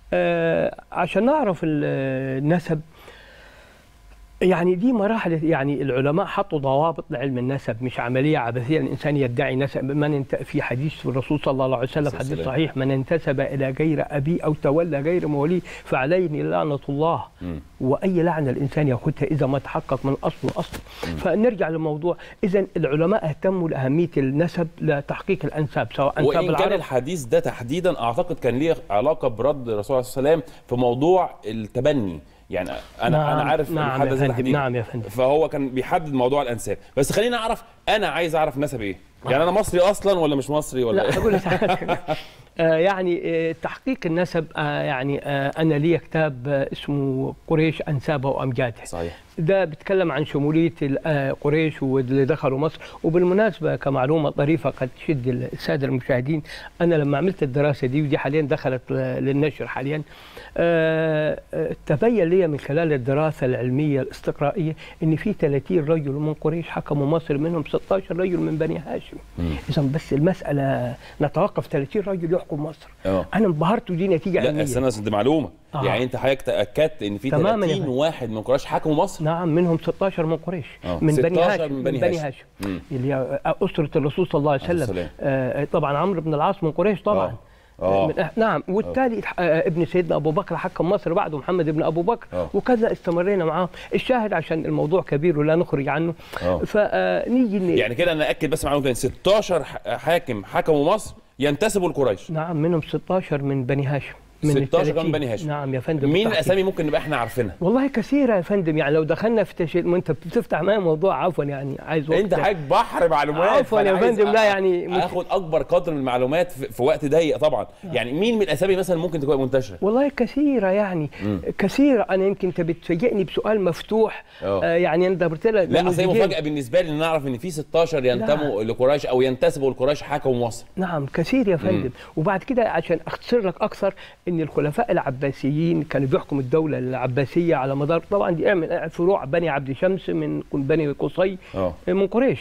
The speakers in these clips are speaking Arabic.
عشان نعرف النسب، يعني دي مراحل. يعني العلماء حطوا ضوابط لعلم النسب، مش عمليه عبثيه الانسان يدعي نسب. في حديث الرسول صلى الله عليه وسلم، حديث صحيح: من انتسب الى غير ابيه او تولى غير موليه فعليه لعنه الله. واي لعنه الانسان ياخذها اذا ما تحقق من اصل. فنرجع للموضوع. اذا العلماء اهتموا لاهميه النسب لتحقيق الانساب، سواء انساب العرب. وان كان الحديث ده تحديدا اعتقد كان ليه علاقه برد الرسول صلى الله عليه وسلم في موضوع التبني. يعني انا عارف نعم يا فندم. نعم يا فندم. فهو كان بيحدد موضوع الانساب. بس خليني اعرف، انا عايز اعرف نسب ايه؟ يعني انا مصري اصلا ولا مش مصري ولا؟ لا، هقول لك. يعني تحقيق النسب، يعني انا لي كتاب اسمه قريش انسابها وامجادها. صحيح. ده بيتكلم عن شموليه قريش واللي دخلوا مصر. وبالمناسبه كمعلومه طريفه قد تشد الساده المشاهدين، انا لما عملت الدراسه دي، ودي حاليا دخلت للنشر حاليا، تبين لي من خلال الدراسه العلميه الاستقرائيه ان في 30 رجل من قريش حكموا مصر، منهم 16 رجل من بني هاشم. اذا بس المساله نتوقف 30 رجل يحكم مصر. انا انبهرت، ودي نتيجه علميه. لا استنى، دي معلومه. يعني انت حضرتك تاكدت ان في 30 واحد من قريش حكموا مصر؟ نعم، منهم 16 من قريش، من بني هاشم. من بني هاشم اللي هي اسره الرسول صلى الله عليه وسلم. طبعا عمرو بن العاص من قريش طبعا. نعم. والتالي ابن سيدنا ابو بكر حكم مصر بعده، محمد بن ابو بكر. وكذا استمرينا معاهم. الشاهد عشان الموضوع كبير ولا نخرج عنه، فنيجي يعني كده انا اكد بس معلومتين: 16 حاكم حكموا مصر ينتسبوا لقريش. نعم، منهم 16 من بني هاشم. 16 من بني هاشم. نعم يا فندم. مين الاسامي ممكن نبقى احنا عارفينها؟ والله كثيره يا فندم. يعني لو دخلنا في ما انت بتفتح معايا موضوع، عفوا يعني عايز وقت. انت حضرتك بحر معلومات. عفوا يا فندم. لا يعني اخد اكبر قدر من المعلومات في وقت ضيق طبعا. يعني مين من الاسامي مثلا ممكن تكون منتشره؟ والله كثيره يعني. كثيره. انا يمكن انت بتفاجئني بسؤال مفتوح. يعني انت قلت لك لا، اصل مفاجاه بالنسبه لي ان نعرف ان في 16 ينتموا لقريش او ينتسبوا لقريش حكموا مصر. نعم كثير يا فندم. وبعد كده عشان اختصر لك اكثر، ان الخلفاء العباسيين كانوا بيحكموا الدوله العباسيه على مدار، طبعا دي من فروع بني عبد شمس من بني قصي من قريش.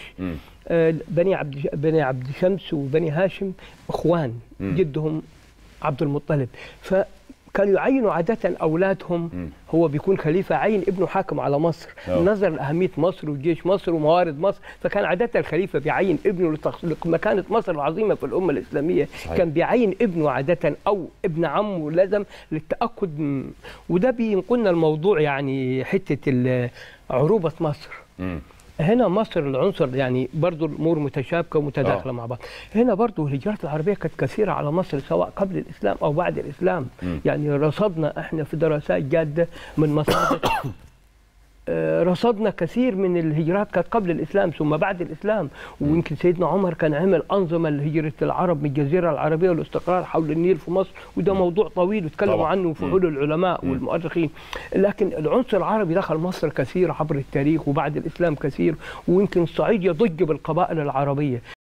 بني عبد شمس وبني هاشم اخوان، جدهم عبد المطلب. فكانوا يعينوا عاده اولادهم، هو بيكون خليفه، عين ابنه حاكم على مصر نظرا لاهميه مصر وجيش مصر وموارد مصر. فكان عاده الخليفه بيعين ابنه لمكانه مصر العظيمه في الامه الاسلاميه. صحيح. كان بيعين ابنه عاده او ابن عمه لازم للتاكد. وده بينقلنا الموضوع، يعني حته عروبه مصر. هنا مصر العنصر، يعني برضو الامور متشابكه ومتداخله مع بعض. هنا برضو الهجرات العربيه كانت كثيره على مصر، سواء قبل الاسلام او بعد الاسلام. يعني رصدنا احنا في دراسات جاده من مصادر رصدنا كثير من الهجرات كانت قبل الاسلام ثم بعد الاسلام. ويمكن سيدنا عمر كان عمل انظمه لهجره العرب من الجزيره العربيه والاستقرار حول النيل في مصر، وده موضوع طويل وتكلموا عنه فحول العلماء والمؤرخين. لكن العنصر العربي دخل مصر كثير عبر التاريخ وبعد الاسلام كثير. ويمكن الصعيد يضج بالقبائل العربيه.